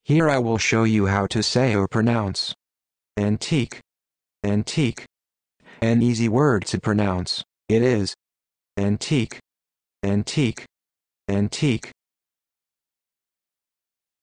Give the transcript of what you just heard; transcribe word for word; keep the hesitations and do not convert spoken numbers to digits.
Here I will show you how to say or pronounce antique, antique. An easy word to pronounce. It is antique, antique, antique.